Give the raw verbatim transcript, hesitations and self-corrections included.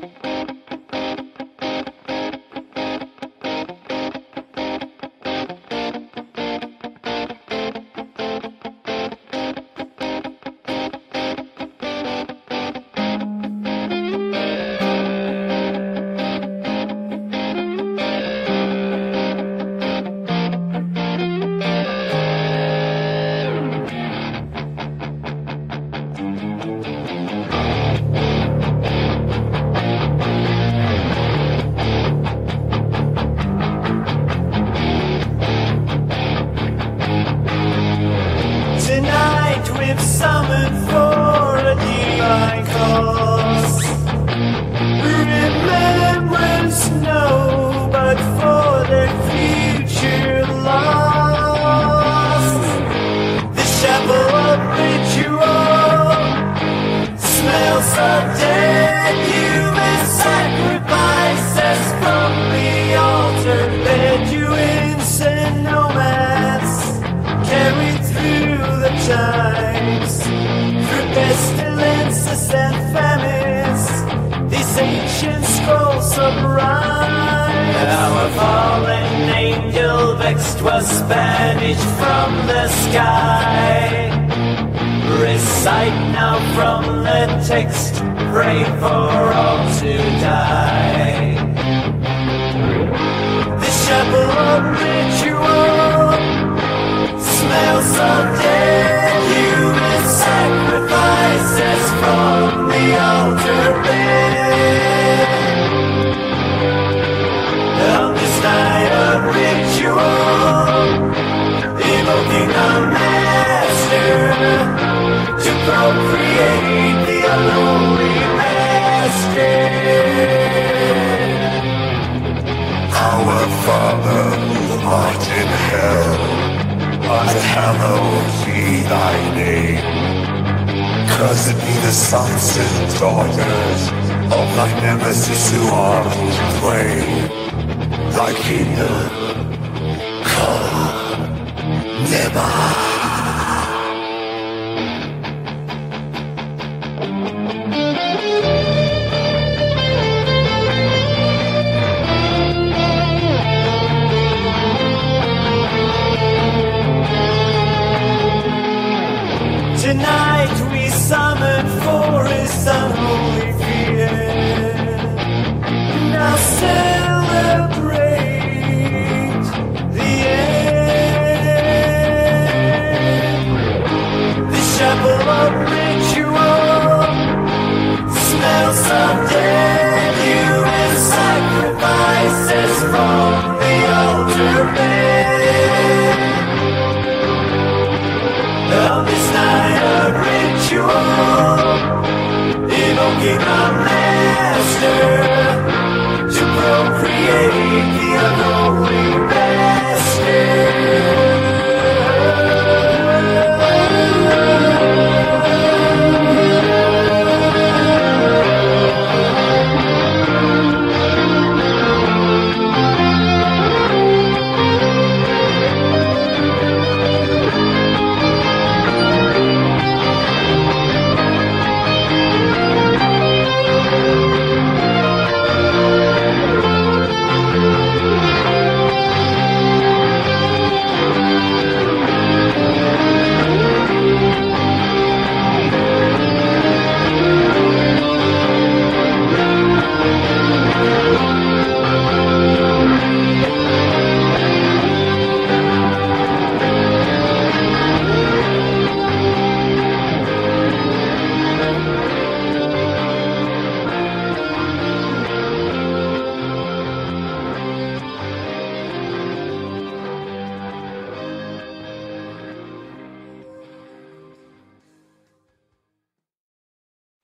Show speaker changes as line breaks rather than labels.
Summoned for a divine cause. Remembrance no, but for their future lost. The chapel of ritual smells of dead human sacrifices from the altar. Bedouins and nomads carried through the times, through pestilences and famines, these ancient scrolls of rhymes. Our fallen angel vexed was banished from the sky. Recite now from the text, pray for all to die. The chapel of ritual smells of dead human sacrifices from the altar bed. On this night of ritual, evoking the master to procreate the unholy bastard.
Our Father who art in hell, hallowed be thy name. Cursed be the sons and daughters of thy nemesis who are to flame. Thy kingdom come never.